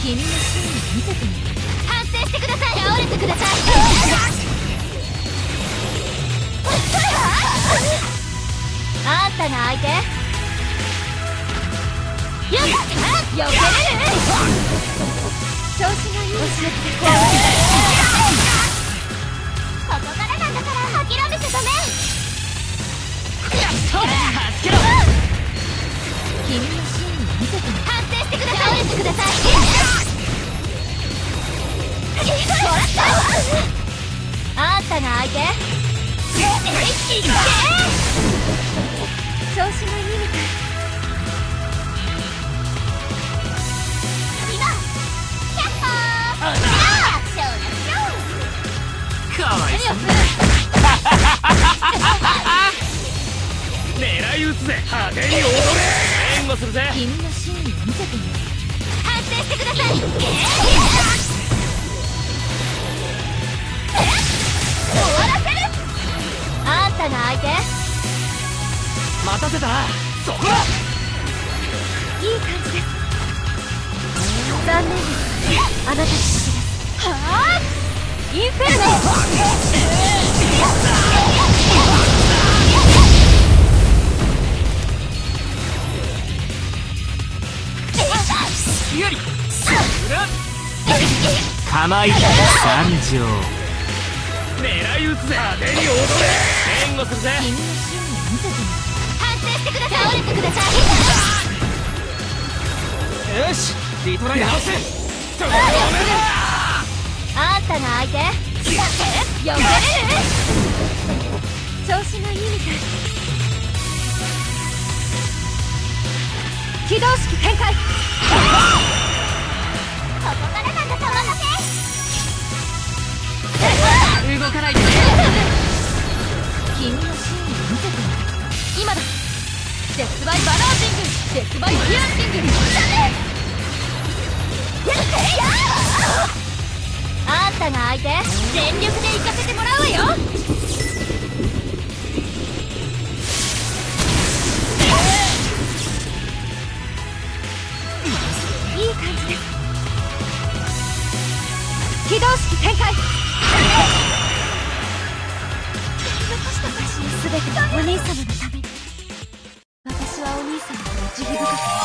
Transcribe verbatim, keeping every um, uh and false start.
君の真意見せてみる。反省してください。倒れてください。あんたが相手。よっ、よけれる。調子がいい。教えてここからなんだから諦めちゃダメ。助けろ。君の真意見せてみる。反省してください。倒れてください。あんたが相手。調子がいいみたい。今キャッホー。かわいそう。狙い撃つぜ。派手に踊れ。援護するぜ。君の真意見せてみる。反省してください。終わらせる。あんたが相手。待たせたな。そこだ。いい感じです。残念です。あなたに先です。はあ、インフェルノ。より構い参上。狙い撃つぜ。派手に踊れ。援護するぜ。君の真意見せてみる。反省してください。倒れてください。よし、リトライ直せ。あんたが相手。よけれる。調子がいいみたい。起動式展開。ここからなんだ。お任せ。動かないでね。君の真意見せてみる。今だ。デスバイバランシング。デスバイピアンシング。あんたが相手。全力で行かせてもらうわよ。いい感じです。起動式展開。残した私の全てはお兄様のために。私はお兄様から慈悲深く